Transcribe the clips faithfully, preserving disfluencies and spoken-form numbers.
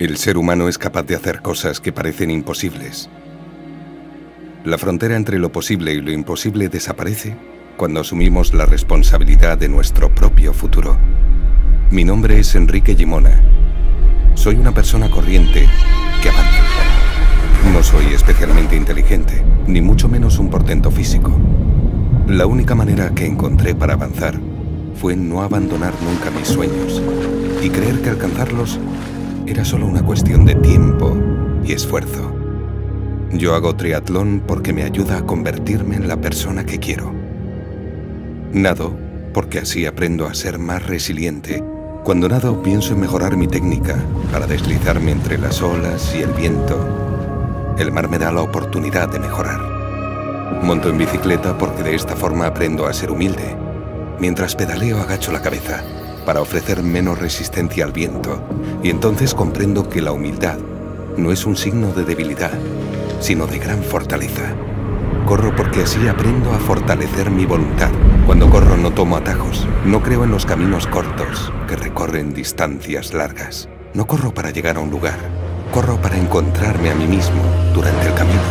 El ser humano es capaz de hacer cosas que parecen imposibles. La frontera entre lo posible y lo imposible desaparece cuando asumimos la responsabilidad de nuestro propio futuro. Mi nombre es Enrique Gimona. Soy una persona corriente que avanza. No soy especialmente inteligente, ni mucho menos un portento físico. La única manera que encontré para avanzar fue no abandonar nunca mis sueños y creer que alcanzarlos era solo una cuestión de tiempo y esfuerzo. Yo hago triatlón porque me ayuda a convertirme en la persona que quiero. Nado porque así aprendo a ser más resiliente. Cuando nado pienso en mejorar mi técnica para deslizarme entre las olas y el viento. El mar me da la oportunidad de mejorar. Monto en bicicleta porque de esta forma aprendo a ser humilde. Mientras pedaleo agacho la cabeza para ofrecer menos resistencia al viento, y entonces comprendo que la humildad no es un signo de debilidad, sino de gran fortaleza. Corro porque así aprendo a fortalecer mi voluntad. Cuando corro no tomo atajos, no creo en los caminos cortos que recorren distancias largas. No corro para llegar a un lugar, corro para encontrarme a mí mismo durante el camino.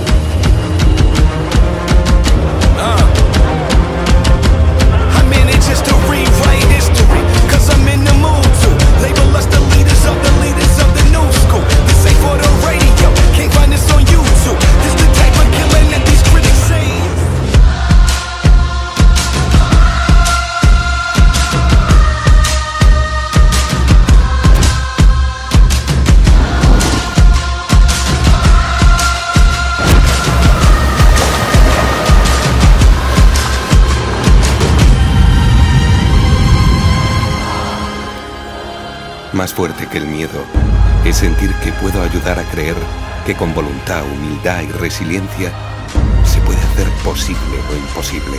Más fuerte que el miedo es sentir que puedo ayudar a creer que con voluntad, humildad y resiliencia se puede hacer posible lo imposible.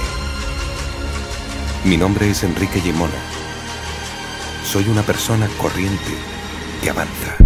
Mi nombre es Enrique Gimona. Soy una persona corriente que avanza.